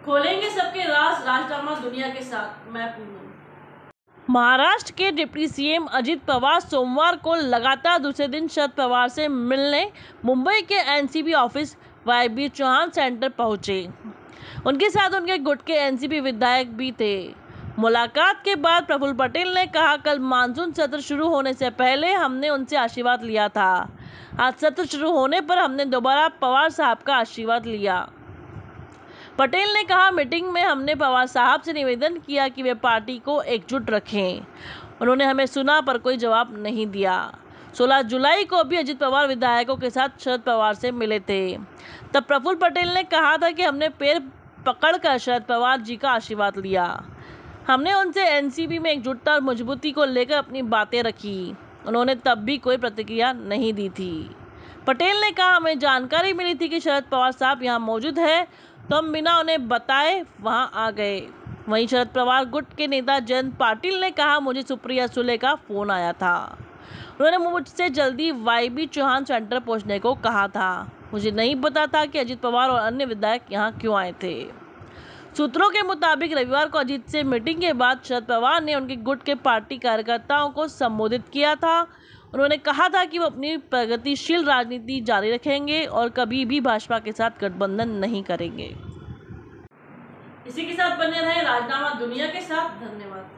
खोलेंगे सबके राज, राजनामा दुनिया के साथ। मैं पूनम। महाराष्ट्र के डिप्टी सीएम अजित पवार सोमवार को लगातार दूसरे दिन शरद पवार से मिलने मुंबई के NCP office YB Chavan centre पहुंचे। उनके साथ उनके गुट के एनसीपी विधायक भी थे। मुलाकात के बाद प्रफुल्ल पटेल ने कहा, कल मानसून सत्र शुरू होने से पहले हमने उनसे आशीर्वाद लिया था। आज सत्र शुरू होने पर हमने दोबारा पवार साहब का आशीर्वाद लिया। पटेल ने कहा, मीटिंग में हमने पवार साहब से निवेदन किया कि वे पार्टी को एकजुट रखें। उन्होंने हमें सुना पर कोई जवाब नहीं दिया। 16 जुलाई को भी अजित पवार विधायकों के साथ शरद पवार से मिले थे। तब प्रफुल्ल पटेल ने कहा था कि हमने पैर पकड़कर शरद पवार जी का आशीर्वाद लिया। हमने उनसे एनसीपी में एकजुटता और मजबूती को लेकर अपनी बातें रखी। उन्होंने तब भी कोई प्रतिक्रिया नहीं दी थी। पटेल ने कहा, हमें जानकारी मिली थी कि शरद पवार साहब यहाँ मौजूद है, तो हम बिना उन्हें बताए वहां आ गए। वहीं शरद पवार गुट के नेता जयंत पाटिल ने कहा, मुझे सुप्रिया सुले का फोन आया था। उन्होंने मुझसे जल्दी वाईबी चौहान सेंटर पहुंचने को कहा था। मुझे नहीं पता था कि अजित पवार और अन्य विधायक यहां क्यों आए थे। सूत्रों के मुताबिक रविवार को अजित से मीटिंग के बाद शरद पवार ने उनके गुट के पार्टी कार्यकर्ताओं को संबोधित किया था। उन्होंने कहा था कि वो अपनी प्रगतिशील राजनीति जारी रखेंगे और कभी भी भाजपा के साथ गठबंधन नहीं करेंगे। इसी के साथ बने रहे राजनामा दुनिया के साथ। धन्यवाद।